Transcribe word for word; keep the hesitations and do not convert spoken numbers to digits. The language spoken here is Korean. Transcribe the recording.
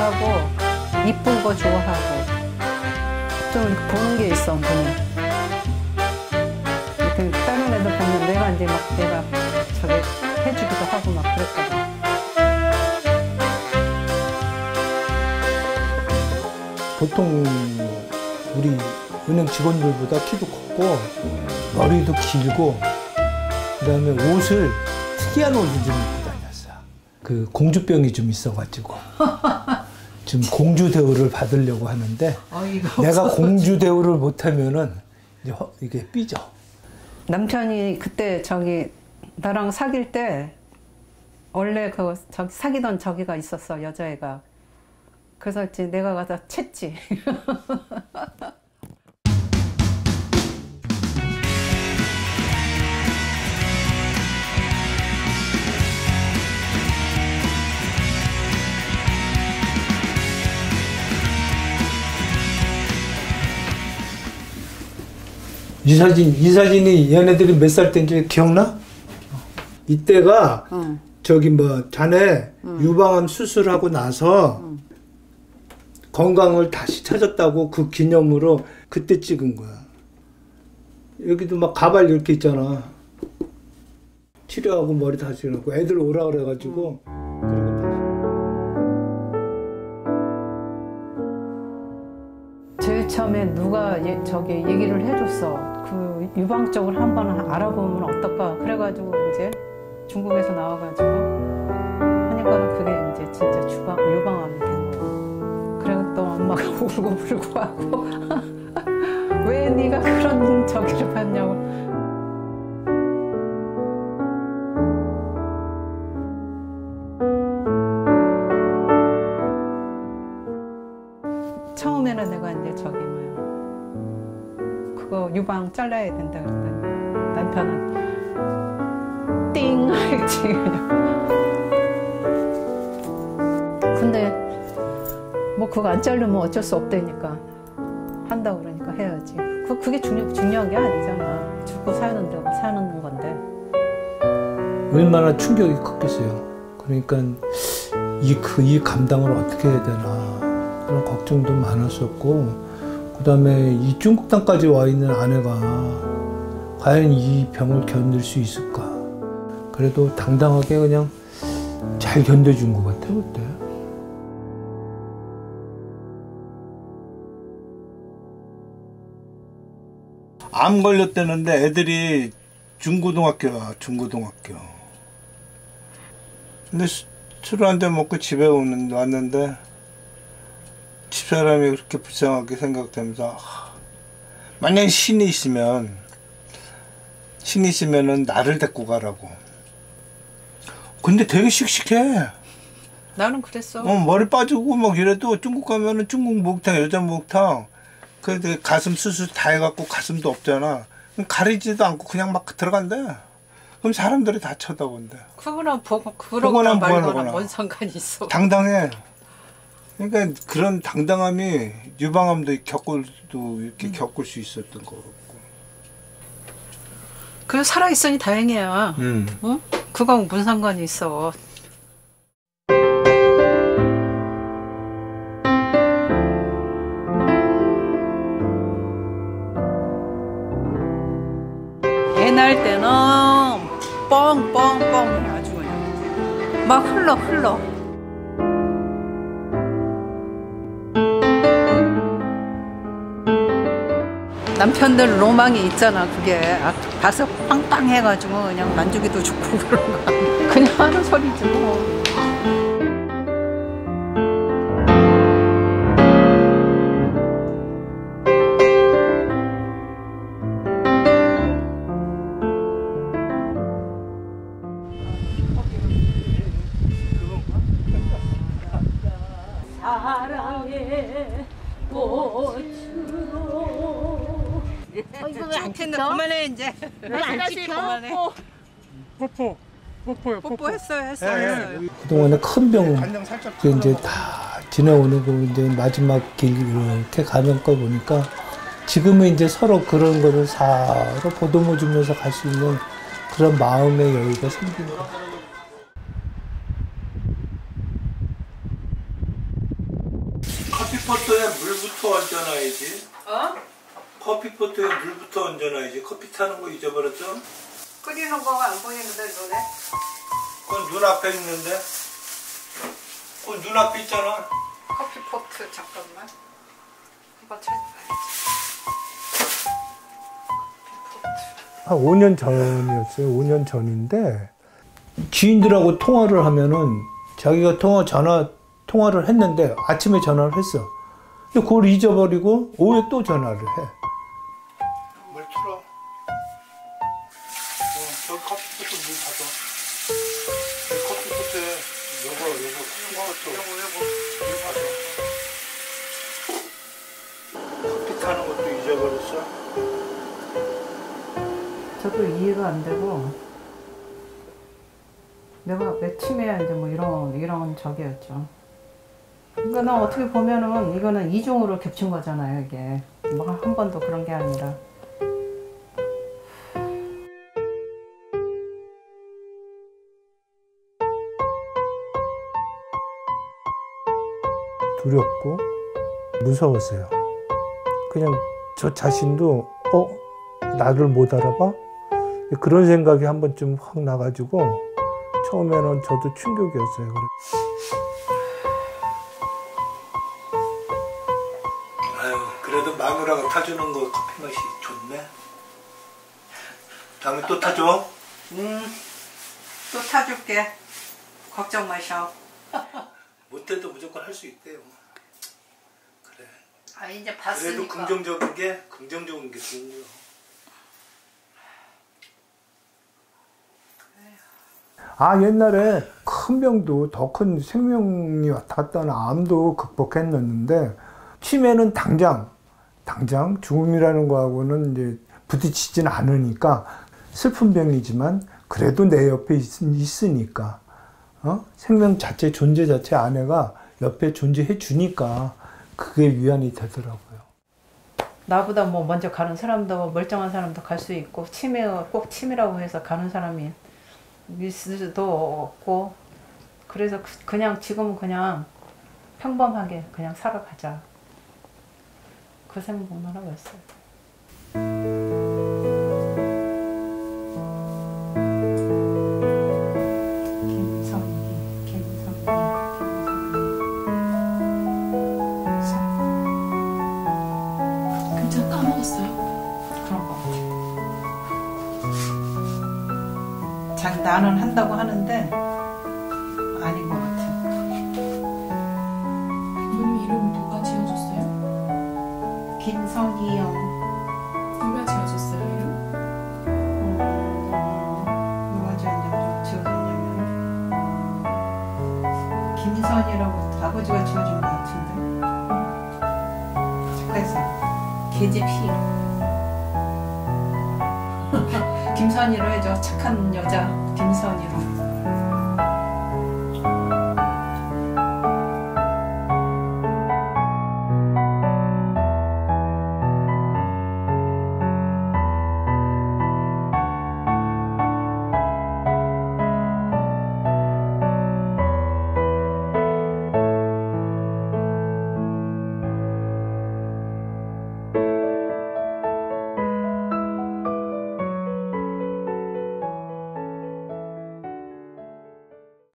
좋아하고 이쁜 거 좋아하고 좀 이렇게 보는 게 있어 눈에. 이렇게 다른 애들 보면 내가 이제 막 내가 저기 해주기도 하고 막 그랬거든. 보통 우리 은행 직원들보다 키도 컸고 머리도 길고 그다음에 옷을 특이한 옷을 좀 입고 다녔어. 그 공주병이 좀 있어가지고 지금 공주 대우를 받으려고 하는데 내가 공주 대우를 못하면은 이제 허, 이게 삐져. 남편이 그때 저기 나랑 사귈 때 원래 그 저기 사귀던 저기가 있었어 여자애가. 그래서 이제 내가 가서 챘지. 이 사진, 이 사진이 얘네들이 몇 살 때인지 기억나? 이때가 응. 저기 뭐 자네 응. 유방암 수술하고 나서 응. 건강을 다시 찾았다고 그 기념으로 그때 찍은 거야. 여기도 막 가발 이렇게 있잖아. 치료하고 머리 다시 하고 애들 오라 그래가지고 응. 그리고 제일 처음에 누가 예, 저기 얘기를 해줬어. 그 유방 쪽을 한번 알아보면 어떨까. 그래가지고 이제 중국에서 나와가지고 하니까는 그게 이제 진짜 주방, 유방암이 된 거야. 그래서 또 엄마가 울고 불고 하고 왜 네가 그런 저기를 봤냐고. 처음에는 내가 이제 저기 뭐야 그거 유방 잘라야 된다 그랬더니 남편은 띵 하겠지 그냥. 근데 뭐 그거 안 자르면 어쩔 수 없다니까 한다고 그러니까 해야지. 그 그게 중요 중요한 게 아니잖아. 죽고 사는 데고 사는 건데. 얼마나 충격이 컸겠어요. 그러니까 이 그 이 감당을 어떻게 해야 되나. 그런 걱정도 많았었고, 그 다음에 이 중국 땅까지 와 있는 아내가 과연 이 병을 견딜 수 있을까. 그래도 당당하게 그냥 잘 견뎌준 것 같아 그때. 암 걸렸다는데 애들이 중고등학교야, 중고등학교. 근데 술 한 잔 먹고 집에 오는, 왔는데 집사람이 그렇게 불쌍하게 생각되면서 만약에 신이 있으면 신이 있으면은 나를 데리고 가라고. 근데 되게 씩씩해. 나는 그랬어. 어, 머리 빠지고 막 이래도 중국 가면은 중국 목욕탕, 여자 목욕탕. 근데 가슴 수술 다 해갖고 가슴도 없잖아. 가리지도 않고 그냥 막 들어간대. 그럼 사람들이 다 쳐다본대. 그거나 보고 그러거나 말거나 뭔 상관이 있어. 당당해. 그러니까 그런 당당함이 유방암도 겪을 도 이렇게 음. 겪을 수 있었던 거고. 그래 살아있으니 다행이야. 음. 어? 그거하고 무슨 상관이 있어. 애 낳을 때는 뻥뻥뻥 아주 그냥 막 흘러 흘러. 남편들 로망이 있잖아. 그게 가서 빵빵 해가지고 그냥 만주기도 좋고 그런 거 그냥 하는 소리지 뭐. 사랑의 꽃으로. 어, 이거 왜 안 좋겠네. 찍혀? 그만해 이제. 왜 안 찍혀? 그만해. 뽀뽀. 뽀뽀요. 뽀뽀. 뽀뽀했어요, 했어요, 예, 예. 했어요. 그동안에 큰 병 간장 살짝 이제 다 지내오는 거 이제 마지막 길 이렇게 가는 거 보니까 지금은 이제 서로 그런 거를 서로 보듬어 주면서 갈 수 있는 그런 마음의 여유가 생긴 거예요. 커피포트에 물부터 얹어놔야지. 어? 커피포트에 물부터 얹어놔야지. 커피 타는 거 잊어버렸죠? 끓이는 거가 안 보이는데 눈에? 그건 눈앞에 있는데. 그건 눈앞에 있잖아. 커피포트 잠깐만. 한번 찾아봐야지. 한 오 년 전이었어요. 오 년 전인데 지인들하고 통화를 하면은 자기가 통화 전화 통화를 했는데 아침에 전화를 했어. 근데 그걸 잊어버리고 오후에 또 전화를 해. 물 틀어. 어, 저기 커피포트 물 가져. 커피포트에 요거 요거 커피포트 요거 요거 물 가져. 커피 타는 것도 잊어버렸어. 저도 이해가 안 되고 내가 왜 치매야 이제 뭐 이런 이런 저기였죠. 그러니까 나 어떻게 보면은 이거는 이중으로 겹친 거잖아요. 이게 뭐 한 번도 그런 게 아니라. 두렵고 무서웠어요. 그냥 저 자신도 어? 나를 못 알아봐? 그런 생각이 한 번쯤 확 나가지고 처음에는 저도 충격이었어요. 아유, 그래도 마누라가 타주는 거 커피 맛이 좋네. 다음에 또 타줘. 음, 또 타줄게. 걱정 마셔. 못해도 무조건 할 수 있대요. 그래. 아 이제 봤으니까. 그래도 긍정적인 게 긍정적인 게 좋은 거요. 아 옛날에 큰 병도 더 큰 생명이 닿았다는 암도 극복했는데 치매는 당장 당장 죽음이라는 거하고는 이제 부딪히지는 않으니까 슬픈 병이지만 그래도 내 옆에 있, 있으니까 어? 생명 자체 존재 자체 아내가 옆에 존재해 주니까 그게 위안이 되더라고요. 나보다 뭐 먼저 가는 사람도 멀쩡한 사람도 갈 수 있고 치매 꼭 치매라고 해서 가는 사람이 있을 수도 없고 그래서 그냥 지금은 그냥 평범하게 그냥 살아가자 그 생각만 하고 있어요. 김성기, 김성기, 김성기. 금전 까먹었어요? 그런 거 같아. 자기 나는 한다고 하는데 아닌 것 같아. 부모님 이름 누가 지어줬어요? 김성기영. 누가 지어줬어요 이름? 음, 누가 지어줬냐면 지어줬냐면 김선이라고 아버지가 지어준 것 같은데. 그래서 계집 희. 김선이로 해줘. 착한 여자 김선이로.